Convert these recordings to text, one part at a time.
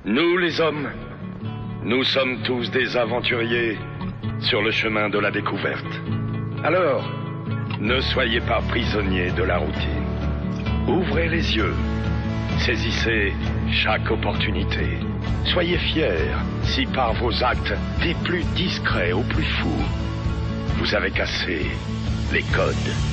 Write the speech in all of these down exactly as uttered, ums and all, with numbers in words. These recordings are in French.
Nous les hommes, nous sommes tous des aventuriers sur le chemin de la découverte. Alors, ne soyez pas prisonniers de la routine. Ouvrez les yeux, saisissez chaque opportunité. Soyez fiers si par vos actes, des plus discrets aux plus fous, vous avez cassé les codes.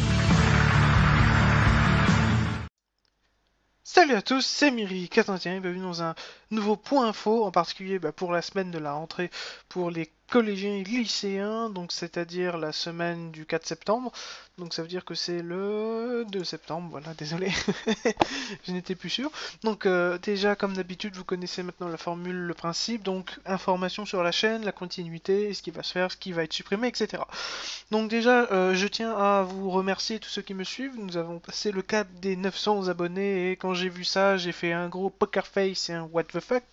Salut à tous, c'est Miri quatre vingt et un et bienvenue dans un nouveau point info, en particulier bah, pour la semaine de la rentrée pour les collégiens et lycéens, donc c'est-à-dire la semaine du quatre septembre, donc ça veut dire que c'est le deux septembre, voilà, désolé, je n'étais plus sûr. Donc euh, déjà, comme d'habitude, vous connaissez maintenant la formule, le principe, donc information sur la chaîne, la continuité, ce qui va se faire, ce qui va être supprimé, et cetera. Donc déjà, euh, je tiens à vous remercier tous ceux qui me suivent, nous avons passé le cap des neuf cents abonnés, et quand j'ai vu ça, j'ai fait un gros poker face et un what the fuck.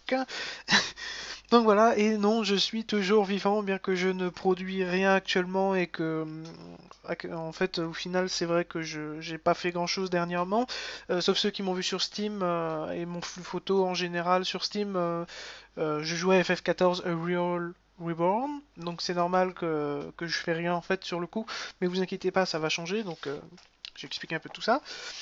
Donc voilà, et non, je suis toujours vivant, bien que je ne produis rien actuellement et que, en fait, au final, c'est vrai que je j'ai pas fait grand chose dernièrement, euh, sauf ceux qui m'ont vu sur Steam euh, et mon flux photo en général sur Steam. Euh, euh, je jouais à F F quatorze A Real Reborn, donc c'est normal que, que je fais rien en fait sur le coup, mais vous inquiétez pas, ça va changer, donc euh, j'explique un peu tout ça.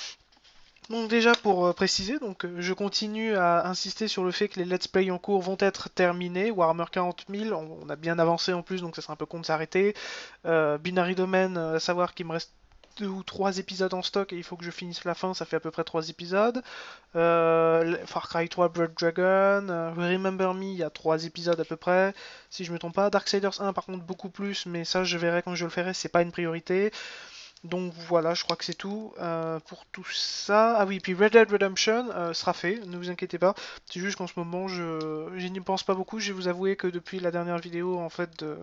Donc déjà pour euh, préciser, donc euh, je continue à insister sur le fait que les let's play en cours vont être terminés. Warhammer quarante mille, on, on a bien avancé en plus, donc ça serait un peu con de s'arrêter. Euh, Binary Domain, euh, à savoir qu'il me reste deux ou trois épisodes en stock et il faut que je finisse la fin, ça fait à peu près trois épisodes. Euh, Far Cry trois Blood Dragon, euh, Remember Me, il y a trois épisodes à peu près, si je me trompe pas. Darksiders un par contre beaucoup plus, mais ça je verrai quand je le ferai, c'est pas une priorité. Donc voilà, je crois que c'est tout euh, pour tout ça. Ah oui, puis Red Dead Redemption euh, sera fait, ne vous inquiétez pas. C'est juste qu'en ce moment, je, je n'y pense pas beaucoup. Je vais vous avouer que depuis la dernière vidéo en fait de,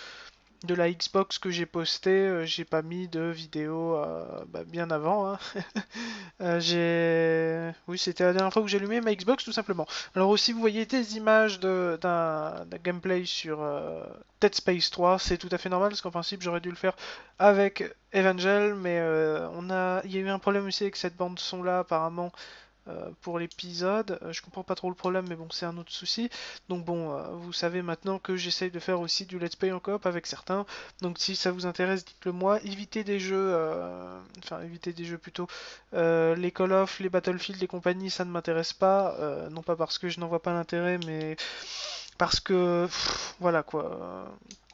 de la Xbox que j'ai posté, euh, j'ai pas mis de vidéo euh, bah, bien avant. Hein. euh, j'ai, oui, c'était la dernière fois que j'ai allumé ma Xbox tout simplement. Alors aussi, vous voyez des images de- d'un d'un gameplay sur euh, Dead Space trois, c'est tout à fait normal parce qu'en principe j'aurais dû le faire avec Evangel, mais euh, on a, il y a eu un problème aussi avec cette bande son là apparemment. Euh, pour l'épisode. Euh, je comprends pas trop le problème, mais bon, c'est un autre souci. Donc bon, euh, vous savez maintenant que j'essaye de faire aussi du let's play en coop avec certains. Donc si ça vous intéresse, dites-le moi. Évitez des jeux, euh, enfin évitez des jeux plutôt. Euh, les Call of, les Battlefield, les compagnies, ça ne m'intéresse pas. Euh, non pas parce que je n'en vois pas l'intérêt, mais parce que pff, voilà quoi.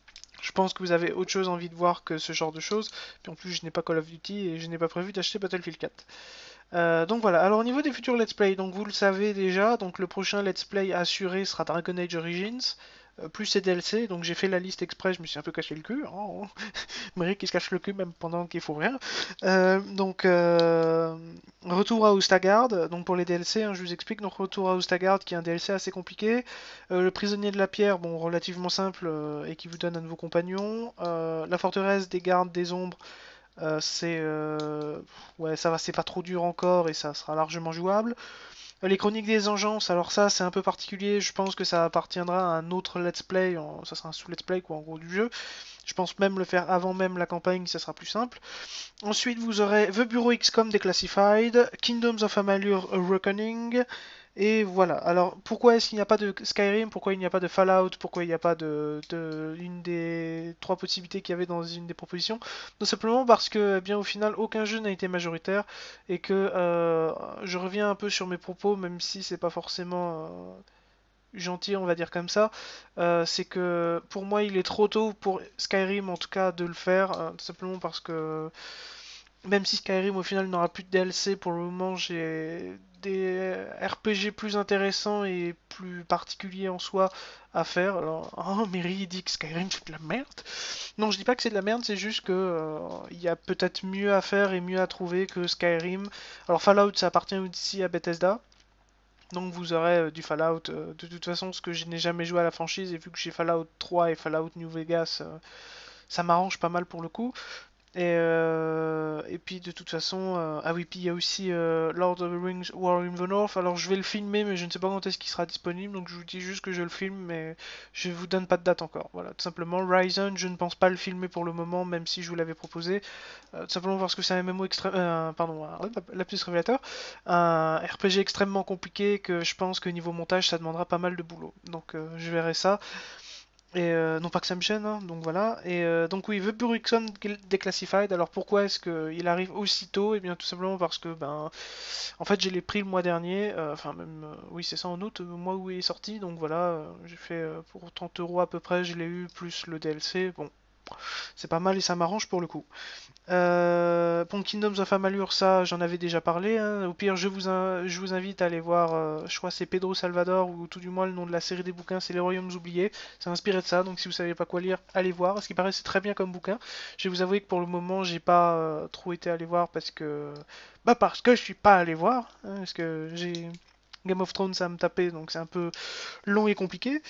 Je pense que vous avez autre chose envie de voir que ce genre de choses. Puis en plus, je n'ai pas Call of Duty et je n'ai pas prévu d'acheter Battlefield quatre. Euh, donc voilà, alors au niveau des futurs let's play, donc vous le savez déjà, donc le prochain let's play assuré sera Dragon Age Origins, euh, plus ses D L C, donc j'ai fait la liste exprès, je me suis un peu caché le cul, oh, Méric qui se cache le cul même pendant qu'il faut rien. Euh, donc euh, retour à Oustagard, donc pour les D L C, hein, je vous explique, donc retour à Oustagard qui est un D L C assez compliqué, euh, le prisonnier de la pierre, bon relativement simple euh, et qui vous donne un nouveau compagnon, euh, la forteresse des gardes des ombres, euh, c'est euh, ouais, ça va, c'est pas trop dur encore et ça sera largement jouable. Euh, Les Chroniques des Engences, alors ça c'est un peu particulier, je pense que ça appartiendra à un autre let's play, en- ça sera un sous-let's play quoi en gros du jeu. Je pense même le faire avant même la campagne, ça sera plus simple. Ensuite vous aurez The Bureau X COM Declassified, Kingdoms of Amalur A Reckoning, et voilà. Alors, pourquoi est-ce qu'il n'y a pas de Skyrim? Pourquoi il n'y a pas de Fallout? Pourquoi il n'y a pas de, de une des trois possibilités qu'il y avait dans une des propositions? Tout simplement parce que, eh bien, au final, aucun jeu n'a été majoritaire et que euh, je reviens un peu sur mes propos, même si c'est pas forcément euh, gentil, on va dire comme ça. Euh, c'est que pour moi, il est trop tôt pour Skyrim, en tout cas, de le faire, euh, tout simplement parce que même si Skyrim au final n'aura plus de D L C pour le moment, j'ai des R P G plus intéressants et plus particuliers en soi à faire. Alors, oh, Mary dit que Skyrim c'est de la merde. Non, je dis pas que c'est de la merde, c'est juste que euh, il y a peut-être mieux à faire et mieux à trouver que Skyrim. Alors Fallout, ça appartient aussi à Bethesda. Donc vous aurez euh, du Fallout. Euh, de toute façon, ce que je n'ai jamais joué à la franchise, et vu que j'ai Fallout trois et Fallout New Vegas, euh, ça m'arrange pas mal pour le coup. Et, euh, et puis de toute façon, euh, ah oui, puis il y a aussi euh, Lord of the Rings War in the North. Alors je vais le filmer, mais je ne sais pas quand est-ce qu'il sera disponible, donc je vous dis juste que je le filme, mais je vous donne pas de date encore. Voilà, tout simplement. Ryzen, je ne pense pas le filmer pour le moment, même si je vous l'avais proposé, euh, tout simplement parce que c'est un M M O extrêmement, euh, pardon, un lapsus révélateur, un R P G extrêmement compliqué que je pense que niveau montage, ça demandera pas mal de boulot. Donc euh, je verrai ça. Et euh, non pas que ça me gêne, hein, donc voilà. Et euh, donc oui, The Burixon Declassified. Alors pourquoi est-ce qu'il arrive aussitôt? Et bien tout simplement parce que ben, en fait, je l'ai pris le mois dernier. euh, Enfin même, euh, oui c'est ça en août, le mois où il est sorti. Donc voilà, euh, j'ai fait euh, pour trente euros à peu près, je l'ai eu plus le D L C. Bon, c'est pas mal et ça m'arrange pour le coup. Euh, pour Kingdoms of Amalur, ça j'en avais déjà parlé, hein. Au pire, je vous, in- je vous invite à aller voir, euh, je crois que c'est Pedro Salvador, ou tout du moins le nom de la série des bouquins, c'est Les Royaumes Oubliés. C'est inspiré de ça, donc si vous savez pas quoi lire, allez voir. Ce qui paraît, c'est très bien comme bouquin. Je vais vous avouer que pour le moment, j'ai pas euh, trop été allé voir parce que. Bah, parce que je suis pas allé voir, hein, parce que j'ai. Game of Thrones, ça me tapait, donc c'est un peu long et compliqué.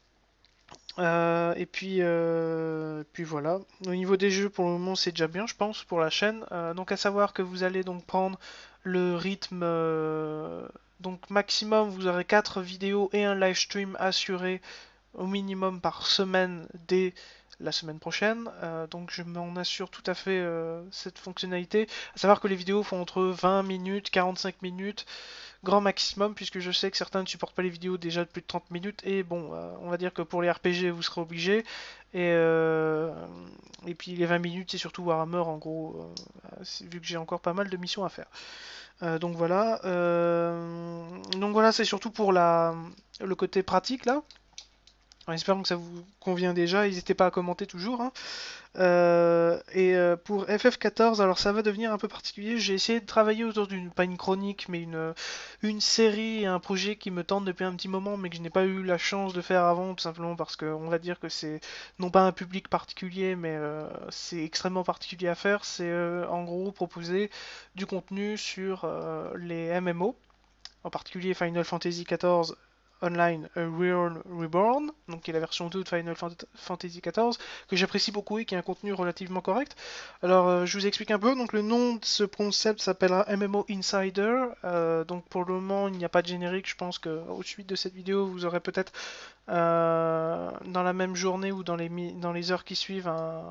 Euh, et puis, euh, puis voilà. Au niveau des jeux, pour le moment, c'est déjà bien, je pense, pour la chaîne. Euh, donc, à savoir que vous allez donc prendre le rythme. euh, donc, maximum, vous aurez quatre vidéos et un live stream assuré au minimum par semaine dès la semaine prochaine. Euh, donc, je m'en assure tout à fait euh, cette fonctionnalité. À savoir que les vidéos font entre vingt minutes, quarante-cinq minutes grand maximum, puisque je sais que certains ne supportent pas les vidéos déjà de plus de trente minutes, et bon, euh, on va dire que pour les R P G, vous serez obligé, et, euh, et puis les vingt minutes, c'est surtout Warhammer, en gros, euh, vu que j'ai encore pas mal de missions à faire. Euh, donc voilà, euh, donc voilà, c'est surtout pour la, le côté pratique, là. En espérant que ça vous convient déjà, n'hésitez pas à commenter toujours, hein. Euh, et euh, pour F F quatorze, alors ça va devenir un peu particulier. J'ai essayé de travailler autour d'une, pas une chronique, mais une, une série, un projet qui me tente depuis un petit moment, mais que je n'ai pas eu la chance de faire avant, tout simplement parce que on va dire que c'est non pas un public particulier, mais euh, c'est extrêmement particulier à faire. C'est euh, en gros proposer du contenu sur euh, les M M O, en particulier Final Fantasy quatorze Online A Realm Reborn, donc qui est la version deux de Final Fantasy quatorze, que j'apprécie beaucoup et qui a un contenu relativement correct. Alors, euh, je vous explique un peu. Donc, le nom de ce concept s'appellera M M O Insider. Euh, donc, pour le moment, il n'y a pas de générique. Je pense qu'au suite de cette vidéo, vous aurez peut-être euh, dans la même journée ou dans les, dans les heures qui suivent un,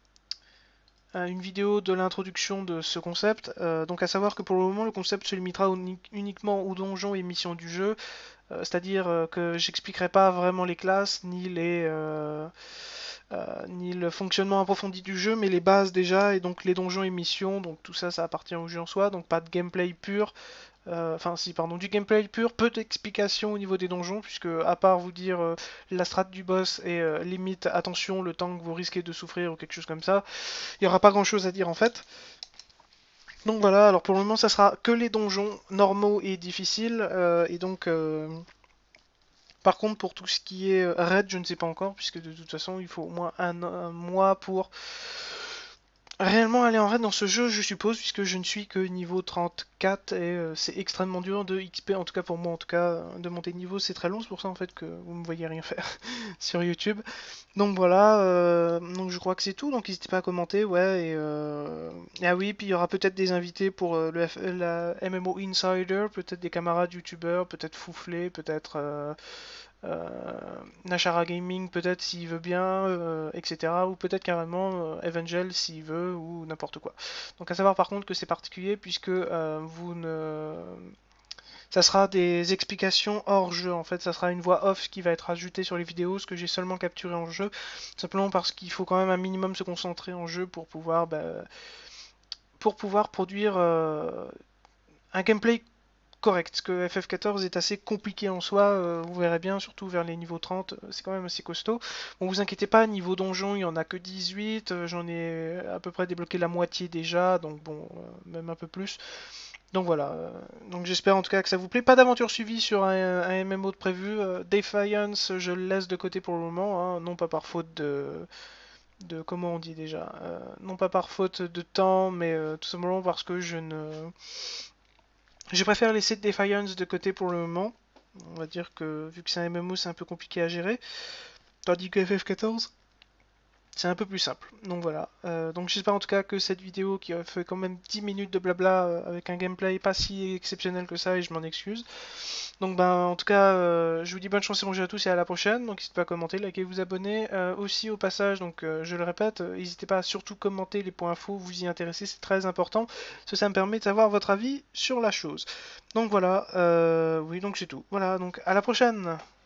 une vidéo de l'introduction de ce concept. Euh, donc à savoir que pour le moment le concept se limitera uniquement aux donjons et missions du jeu, euh, c'est-à-dire euh, que j'expliquerai pas vraiment les classes ni les euh, euh, ni le fonctionnement approfondi du jeu, mais les bases déjà, et donc les donjons et missions, donc tout ça ça appartient au jeu en soi, donc pas de gameplay pur. Euh, Enfin, si, pardon, du gameplay pur, peu d'explications au niveau des donjons, puisque à part vous dire euh, la strat du boss et euh, limite, attention, le temps que vous risquez de souffrir ou quelque chose comme ça, il n'y aura pas grand chose à dire en fait. Donc voilà, alors pour le moment ça sera que les donjons normaux et difficiles, euh, et donc euh, par contre pour tout ce qui est euh, raid, je ne sais pas encore, puisque de toute façon il faut au moins un, un mois pour réellement aller en raid dans ce jeu, je suppose, puisque je ne suis que niveau trente-quatre et euh, c'est extrêmement dur de X P, en tout cas pour moi, en tout cas, de monter de niveau, c'est très long, c'est pour ça en fait que vous me voyez rien faire sur YouTube. Donc voilà, euh, donc je crois que c'est tout, donc n'hésitez pas à commenter, ouais, et euh... ah oui, puis il y aura peut-être des invités pour euh, le F... la M M O Insider, peut-être des camarades youtubeurs, peut-être Fouflé, peut-être euh, euh, Nashara Gaming peut-être s'il veut bien, euh, et cetera. Ou peut-être carrément euh, Evangel s'il veut, ou n'importe quoi. Donc à savoir par contre que c'est particulier puisque euh, vous ne... Ça sera des explications hors jeu, en fait, ça sera une voix off qui va être ajoutée sur les vidéos, ce que j'ai seulement capturé en jeu, simplement parce qu'il faut quand même un minimum se concentrer en jeu pour pouvoir, bah, pour pouvoir produire euh, un gameplay correct, parce que F F quatorze est assez compliqué en soi, euh, vous verrez bien, surtout vers les niveaux trente, euh, c'est quand même assez costaud. Bon, vous inquiétez pas, niveau donjon, il y en a que dix-huit, euh, j'en ai à peu près débloqué la moitié déjà, donc bon, euh, même un peu plus. Donc voilà, euh, donc j'espère en tout cas que ça vous plaît. Pas d'aventure suivie sur un, un M M O de prévu. Euh, Defiance, je le laisse de côté pour le moment, hein, non pas par faute de, de comment on dit déjà, euh, non pas par faute de temps, mais euh, tout simplement parce que je ne, je préfère laisser Defiance de côté pour le moment. On va dire que vu que c'est un M M O, c'est un peu compliqué à gérer. Tandis que F F quatorze, c'est un peu plus simple. Donc voilà. Euh, donc j'espère en tout cas que cette vidéo qui a fait quand même dix minutes de blabla euh, avec un gameplay pas si exceptionnel que ça, et je m'en excuse. Donc ben en tout cas, euh, je vous dis bonne chance et bon jeu à tous et à la prochaine. Donc n'hésitez pas à commenter, liker, vous abonner. Euh, aussi au passage, donc euh, je le répète, euh, n'hésitez pas à surtout commenter les points infos, vous y intéresser, c'est très important. Parce que ça me permet de savoir votre avis sur la chose. Donc voilà, euh, oui donc c'est tout. Voilà, donc à la prochaine.